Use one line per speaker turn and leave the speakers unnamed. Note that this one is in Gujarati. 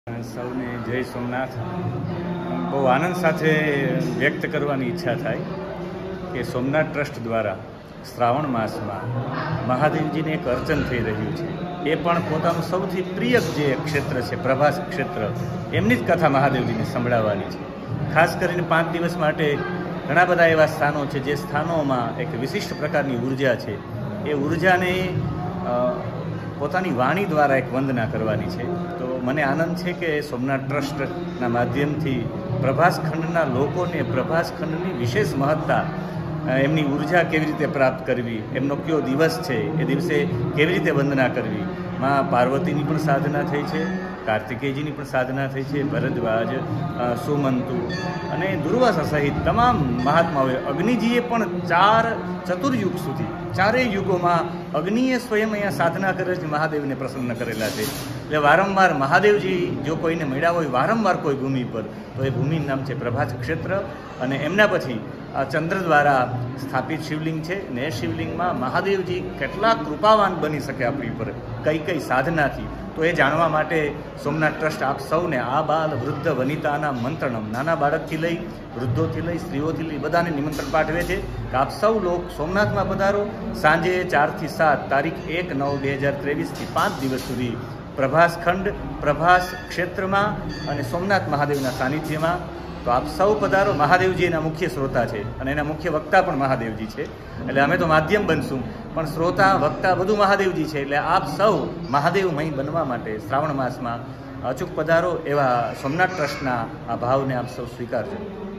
સૌને જય સોમનાથ। બહુ આનંદ સાથે વ્યક્ત કરવાની ઈચ્છા થાય કે સોમનાથ ટ્રસ્ટ દ્વારા શ્રાવણ માસમાં મહાદેવજીને એક અર્ચન થઈ રહ્યું છે। એ પણ પોતાનું સૌથી પ્રિય જે ક્ષેત્ર છે પ્રભાસ ક્ષેત્ર, એમની જ કથા મહાદેવજીને સંભળાવવાની છે। ખાસ કરીને 5 દિવસ માટે ઘણા બધા એવા સ્થાનો છે જે સ્થાનોમાં એક વિશિષ્ટ પ્રકારની ઉર્જા છે। એ ઉર્જાને પોતાની વાણી દ્વારા એક વંદના કરવાની છે। તો મને આનંદ છે કે સોમનાથ ટ્રસ્ટના માધ્યમથી પ્રભાસ ખંડના લોકોને પ્રભાસ ખંડની વિશેષ મહત્તા, એમની ઉર્જા કેવી રીતે પ્રાપ્ત કરવી, એમનો કયો દિવસ છે, એ દિવસે કેવી રીતે વંદના કરવી। માં પાર્વતીની પણ સાધના થઈ છે, કાર્તિકેયજીની પણ સાધના થઈ છે, ભરદ્વાજ, સુમંતુ અને દુર્વાસા સહિત તમામ મહાત્માઓએ, અગ્નિજીએ પણ 4 ચતુર્યુગ સુધી, 4 યુગોમાં અગ્નિએ સ્વયં અહીંયા સાધના કરે છે, મહાદેવને પ્રસન્ન કરેલા છે। એટલે વારંવાર મહાદેવજી જો કોઈને મળ્યા હોય વારંવાર કોઈ ભૂમિ પર, તો એ ભૂમિનું નામ છે પ્રભાસ ક્ષેત્ર। અને એમના પછી આ ચંદ્ર દ્વારા સ્થાપિત શિવલિંગ છે ને એ શિવલિંગમાં મહાદેવજી કેટલા કૃપાવાન બની શકે આપણી ઉપર, કઈ સાધનાથી, તો એ જાણવા માટે સોમનાથ ટ્રસ્ટ આપ સૌને આ બાલ વૃદ્ધ વનિતાના મંત્રણમ, નાના બાળકથી લઈ વૃદ્ધોથી લઈ સ્ત્રીઓથી લઈ બધાને નિમંત્રણ પાઠવે છે કે આપ સૌ લોક સોમનાથમાં પધારો। સાંજે 4 થી 7 તારીખ 1/9/2023 5 દિવસ સુધી પ્રભાસ ખંડ પ્રભાસ ક્ષેત્રમાં અને સોમનાથ મહાદેવના સાનિધ્યમાં। તો આપ સૌ પધારો। મહાદેવજી એના મુખ્ય શ્રોતા છે અને એના મુખ્ય વક્તા પણ મહાદેવજી છે। એટલે અમે તો માધ્યમ બનશું, પણ શ્રોતા વક્તા બધું મહાદેવજી છે। એટલે આપ સૌ મહાદેવમય બનવા માટે શ્રાવણ માસમાં અચૂક પધારો, એવા સોમનાથ ટ્રસ્ટના આ ભાવને આપ સૌ સ્વીકારજો।